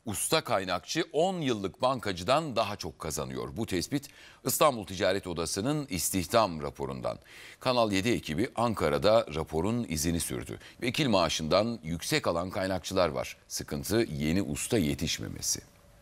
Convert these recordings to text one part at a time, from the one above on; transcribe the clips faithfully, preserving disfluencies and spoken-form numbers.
Usta kaynakçı on yıllık bankacıdan daha çok kazanıyor. Bu tespit İstanbul Ticaret Odası'nın istihdam raporundan. Kanal yedi ekibi Ankara'da raporun izini sürdü. Vekil maaşından yüksek alan kaynakçılar var. Sıkıntı yeni usta yetişmemesi.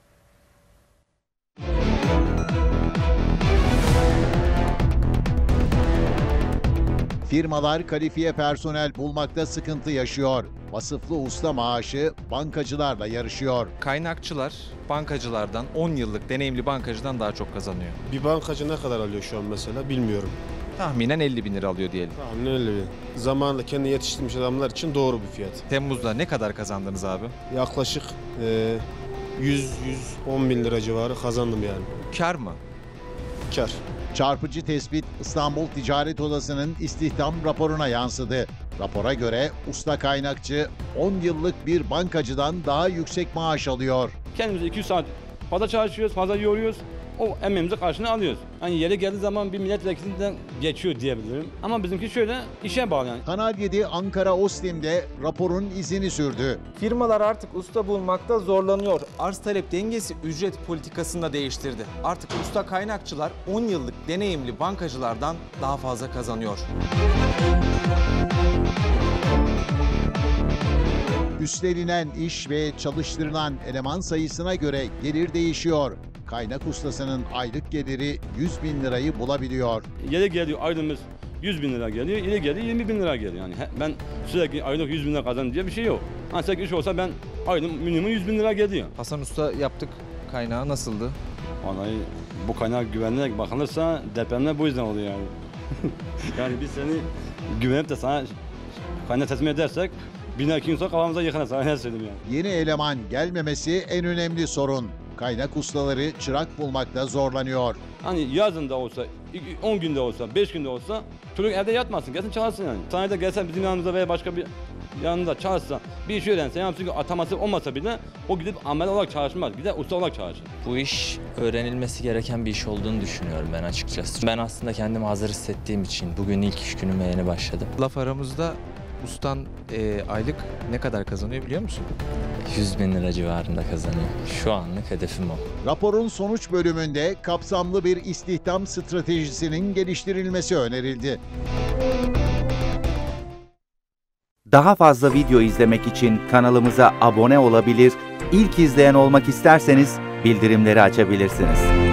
Firmalar kalifiye personel bulmakta sıkıntı yaşıyor. Vasıflı usta maaşı bankacılarla yarışıyor. Kaynakçılar bankacılardan, on yıllık deneyimli bankacıdan daha çok kazanıyor. Bir bankacı ne kadar alıyor şu an mesela bilmiyorum. Tahminen elli bin lira alıyor diyelim. Tahminen elli bin. Zamanında kendi yetiştirmiş adamlar için doğru bir fiyat. Temmuz'da ne kadar kazandınız abi? Yaklaşık e, yüz yüz on bin lira civarı kazandım yani. Kar mı? Kar. Çarpıcı tespit İstanbul Ticaret Odası'nın istihdam raporuna yansıdı. Rapora göre usta kaynakçı on yıllık bir bankacıdan daha yüksek maaş alıyor. Kendimiz iki yüz saat fazla çalışıyoruz, fazla yoruyoruz. O emeğimizi karşılığını alıyoruz. Hani yere geldiği zaman bir milletvekilinden geçiyor diyebilirim. Ama bizimki şöyle işe bağlı yani. Kanal yedi Ankara Ostim'de raporun izini sürdü. Firmalar artık usta bulmakta zorlanıyor. Arz talep dengesi ücret politikasını da değiştirdi. Artık usta kaynakçılar on yıllık deneyimli bankacılardan daha fazla kazanıyor. Üstlenilen iş ve çalıştırılan eleman sayısına göre gelir değişiyor. Kaynak ustasının aylık geliri yüz bin lirayı bulabiliyor. Yere geliyor aylığımız yüz bin lira geliyor, yere geliyor yirmi bin lira geliyor. Yani ben sürekli aylık yüz bin lira kazandım diye bir şey yok. Hani sürekli iş olsa ben aylık minimum yüz bin lira geliyor. Hasan Usta yaptık. Kaynağı nasıldı? Vallahi bu kaynak güvenine bakılırsa depremler bu yüzden oluyor yani. Yani biz seni güvenip de sana kaynak teslim edersek bina iki gün sonra kafamıza yıkanır, sana ne söyleyeyim yani. Yeni eleman gelmemesi en önemli sorun. Kaynak ustaları çırak bulmakta zorlanıyor. Hani yazın da olsa, on günde olsa, beş günde olsa çocuk evde yatmasın, gelsin çalışsın yani. Sanayide gelsen bizim yanımızda veya başka bir yanında çalışsa, bir iş öğrense, yani çünkü ataması olmasa bile o gidip amel olarak çalışmaz, gider usta olarak çalışır. Bu iş öğrenilmesi gereken bir iş olduğunu düşünüyorum ben açıkçası. Ben aslında kendimi hazır hissettiğim için bugün ilk iş günüme yeni başladım. Laf aramızda ustan e, aylık ne kadar kazanıyor biliyor musun? yüz bin lira civarında kazanıyor. Şu anlık hedefim o. Raporun sonuç bölümünde kapsamlı bir istihdam stratejisinin geliştirilmesi önerildi. Daha fazla video izlemek için kanalımıza abone olabilir, ilk izleyen olmak isterseniz bildirimleri açabilirsiniz.